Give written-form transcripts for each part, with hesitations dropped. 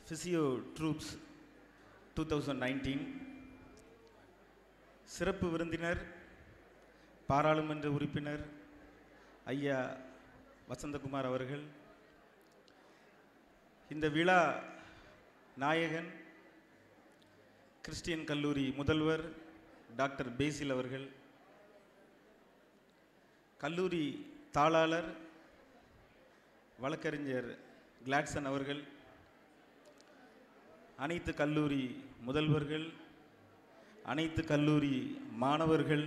Physio troops 2019 சிறப்பு விருந்தினர் பாராளுமன்ற உறுப்பினர் ஐயா வசந்தகுமார் அவர்கள், இந்த விழா நாயகன் கிறிஸ்டியன் கல்லூரி முதல்வர் டாக்டர் பேசில் அவர்கள், கல்லூரி தாளாளர் வழக்கறிஞர் கிளாட்சன் அவர்கள், அனைத்து கல்லூரி முதல்வர்கள், அனைத்து கல்லூரி மாணவர்கள்,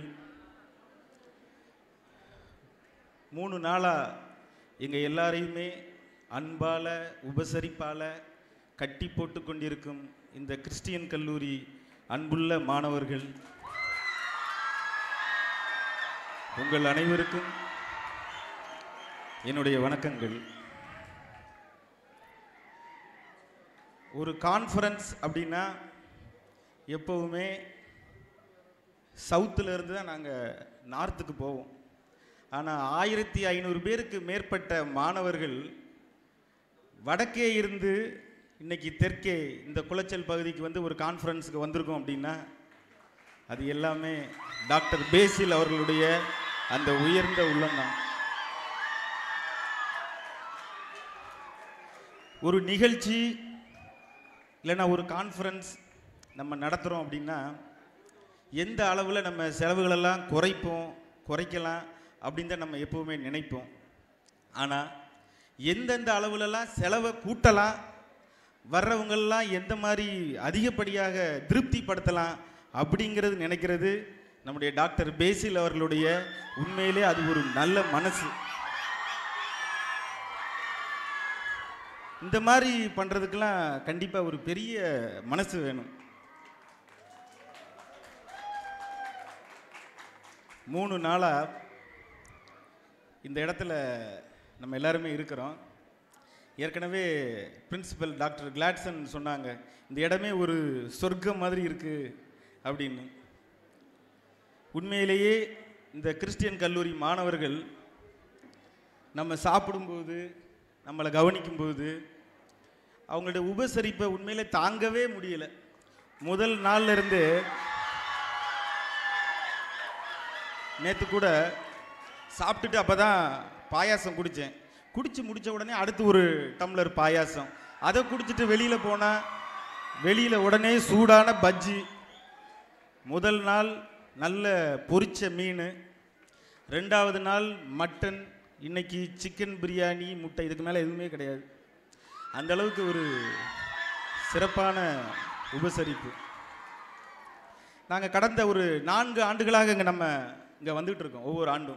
3 நாளாக எங்கள் எல்லாரையுமே அன்பால உபசரிப்பால கட்டி போட்டு கொண்டிருக்கும் இந்த கிறிஸ்டியன் கல்லூரி அன்புள்ள மாணவர்கள், உங்கள் அனைவருக்கும் என்னுடைய வணக்கங்கள். ஒரு கான்ஃபரன்ஸ் அப்படின்னா எப்போவுமே சவுத்தில் இருந்து தான் நாங்கள் நார்த்துக்கு போவோம். ஆனால் 1500 பேருக்கு மேற்பட்ட மாணவர்கள் வடக்கே இருந்து இன்னைக்கு தெற்கே இந்த குளச்சல் பகுதிக்கு வந்து ஒரு கான்ஃபரன்ஸுக்கு வந்திருக்கோம் அப்படின்னா அது எல்லாமே டாக்டர் பேசில் அவர்களுடைய அந்த உயர்ந்த உள்ளம்தான். ஒரு நிகழ்ச்சி இல்லைன்னா ஒரு கான்ஃபரன்ஸ் நம்ம நடத்துகிறோம் அப்படின்னா எந்த அளவில் நம்ம செலவுகளெல்லாம் குறைக்கலாம் அப்படின்னு தான் நம்ம எப்போவுமே நினைப்போம். ஆனால் எந்தெந்த அளவுலலாம் செலவை கூட்டலாம், வர்றவங்களெலாம் எந்த மாதிரி அதிகப்படியாக திருப்திப்படுத்தலாம் அப்படிங்கிறது நினைக்கிறது நம்முடைய டாக்டர் பேசில் அவர்களுடைய உண்மையிலே அது ஒரு நல்ல மனசு. இந்த மாதிரி பண்ணுறதுக்கெல்லாம் கண்டிப்பாக ஒரு பெரிய மனசு வேணும். 3 நாளாக இந்த இடத்துல நம்ம எல்லாருமே இருக்கிறோம். ஏற்கனவே பிரின்சிபல் டாக்டர் கிளாட்சன் சொன்னாங்க, இந்த இடமே ஒரு சொர்க்கம் மாதிரி இருக்குது அப்படின்னு. உண்மையிலேயே இந்த கிறிஸ்டியன் கல்லூரி மாணவர்கள் நம்ம சாப்பிடும்போது, நம்மளை கவனிக்கும்போது, அவங்களுடைய உபசரிப்பை உண்மையிலே தாங்கவே முடியல. முதல் நாள்ல இருந்து நேற்று கூட சாப்பிட்டுட்டு அப்போ தான் பாயாசம் குடித்தேன். குடித்து முடித்த உடனே அடுத்து ஒரு டம்ளர் பாயாசம், அதை குடிச்சிட்டு வெளியில் போனால் வெளியில் உடனே சூடான பஜ்ஜி. முதல் நாள் நல்ல பொரிச்ச மீன், 2வது நாள் மட்டன், இன்னைக்கு சிக்கன் பிரியாணி, முட்டை, இதுக்கு மேலே எதுவுமே கிடையாது. அந்த அளவுக்கு ஒரு சிறப்பான உபசரிப்பு. நாங்கள் கடந்த ஒரு 4 ஆண்டுகளாக இங்கே வந்துகிட்டு இருக்கோம். ஒவ்வொரு ஆண்டும்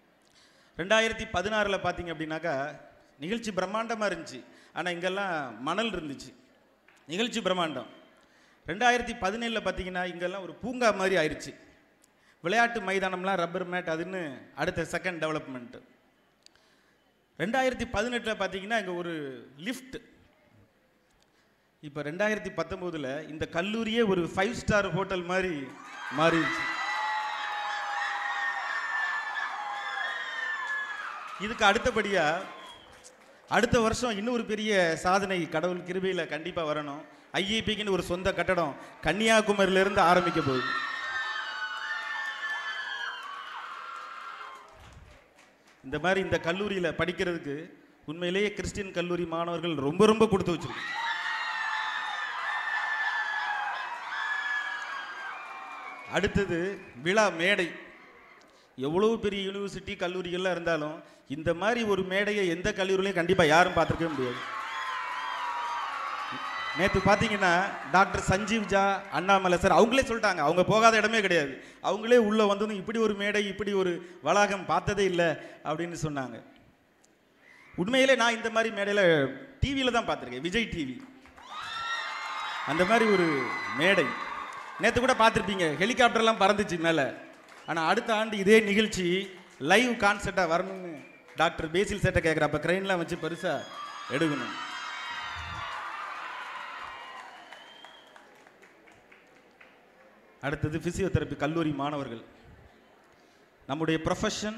2016 பார்த்தீங்க அப்படின்னாக்கா நிகழ்ச்சி பிரம்மாண்டமாக இருந்துச்சு. ஆனால் இங்கெல்லாம் மணல் இருந்துச்சு, நிகழ்ச்சி பிரம்மாண்டம். 2017 பார்த்தீங்கன்னா இங்கெல்லாம் ஒரு பூங்கா மாதிரி ஆயிடுச்சு. விளையாட்டு மைதானம்லாம், ரப்பர் மேட், அதுன்னு அடுத்த செகண்ட் டெவலப்மெண்ட்டு. 2018 பார்த்தீங்கன்னா இங்கே ஒரு லிஃப்ட். இப்போ 2019 இந்த கல்லூரியே ஒரு 5 ஸ்டார் ஹோட்டல் மாதிரி மாறிடுச்சு. இதுக்கு அடுத்தபடியாக அடுத்த வருஷம் இன்னொரு பெரிய சாதனை கடவுள் கிருபையில் கண்டிப்பாக வரணும். ஐஏபிக்குன்னு ஒரு சொந்த கட்டடம் கன்னியாகுமரியிலிருந்து ஆரம்பிக்க போகுது. இந்த மாதிரி இந்த கல்லூரியில் படிக்கிறதுக்கு உண்மையிலேயே கிறிஸ்டியன் கல்லூரி மாணவர்கள் ரொம்ப ரொம்ப கொடுத்து வச்சிருக்கு. அடுத்தது விழா மேடை. எவ்வளவு பெரிய யூனிவர்சிட்டி கல்லூரிகள்லாம் இருந்தாலும் இந்த மாதிரி ஒரு மேடையை எந்த கல்லூரிலையும் கண்டிப்பாக யாரும் பார்த்துருக்கவே முடியாது. நேற்று பார்த்தீங்கன்னா டாக்டர் சஞ்சீவ் ஜா, அண்ணாமலை சார் அவங்களே சொல்லிட்டாங்க, அவங்க போகாத இடமே கிடையாது. அவங்களே உள்ளே வந்து இப்படி ஒரு மேடை, இப்படி ஒரு வளாகம் பார்த்ததே இல்லை அப்படின்னு சொன்னாங்க. உண்மையிலே நான் இந்த மாதிரி மேடையில் டிவியில் தான் பார்த்துருக்கேன், விஜய் டிவி. அந்த மாதிரி ஒரு மேடை நேற்று கூட பார்த்துருப்பீங்க, ஹெலிகாப்டர்லாம் பறந்துச்சு மேலே. ஆனால் அடுத்த ஆண்டு இதே நிகழ்ச்சி லைவ் கான்செர்ட்டாக வரணும்னு டாக்டர் பேசில் சேட்டை கேட்குற. அப்போ க்ரெயின்லாம் வச்சு பெருசாக எடுக்கணும். அடுத்தது ஃபிசியோதெரப்பி கல்லூரி மாணவர்கள். நம்முடைய ப்ரொஃபஷன்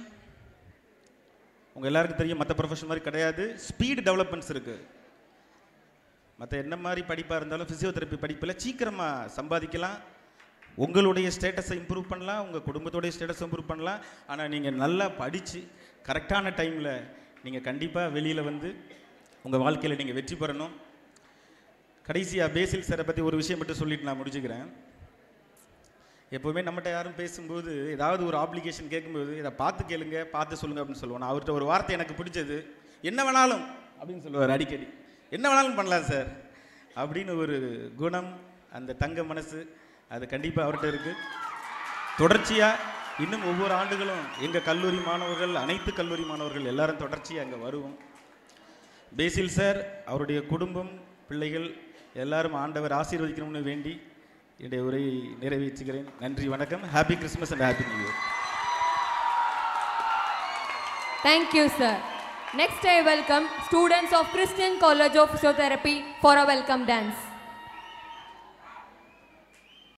உங்கள் எல்லாருக்கும் தெரியும், மற்ற ப்ரொஃபஷன் மாதிரி கிடையாது. ஸ்பீடு டெவலப்மெண்ட்ஸ் இருக்குது. மற்ற என்ன மாதிரி படிப்பாக இருந்தாலும் ஃபிசியோதெரப்பி படிப்பில் சீக்கிரமாக சம்பாதிக்கலாம், உங்களுடைய ஸ்டேட்டஸை இம்ப்ரூவ் பண்ணலாம், உங்கள் குடும்பத்தோடைய ஸ்டேட்டஸை இம்ப்ரூவ் பண்ணலாம். ஆனால் நீங்கள் நல்லா படித்து கரெக்டான டைமில் நீங்கள் கண்டிப்பாக வெளியில் வந்து உங்கள் வாழ்க்கையில் நீங்கள் வெற்றி பெறணும். கடைசியாக பேசில் சாரை பற்றி ஒரு விஷயம் மட்டும் சொல்லிட்டு நான் முடிச்சுக்கிறேன். எப்போவுமே நம்மகிட்ட யாரும் பேசும்போது ஏதாவது ஒரு ஆப்ளிகேஷன் கேட்கும்போது இதை பார்த்து கேளுங்க, பார்த்து சொல்லுங்கள் அப்படின்னு சொல்லுவோம். அவர்கிட்ட ஒரு வார்த்தை எனக்கு பிடிச்சது, என்ன வேணாலும் அப்படின்னு சொல்லுவார் அடிக்கடி. என்ன வேணாலும் பண்ணலாம் சார் அப்படின்னு ஒரு குணம், அந்த தங்க மனசு, அது கண்டிப்பாக அவர்கிட்ட இருக்குது. தொடர்ச்சியாக இன்னும் ஒவ்வொரு ஆண்டுகளும் எங்கள் கல்லூரி மாணவர்கள், அனைத்து கல்லூரி மாணவர்கள் எல்லாரும் தொடர்ச்சியாக அங்கே வருவோம். பேசில் சார், அவருடைய குடும்பம், பிள்ளைகள் எல்லாரும் ஆண்டவர் ஆசீர்வதிக்கணும்னு வேண்டி என்னுடைய உரையை நிறைவேற்றுகிறேன். நன்றி, வணக்கம். Happy Christmas and happy new year. Thank you, sir. Next, I welcome students of Christian College of Physiotherapy for a welcome dance.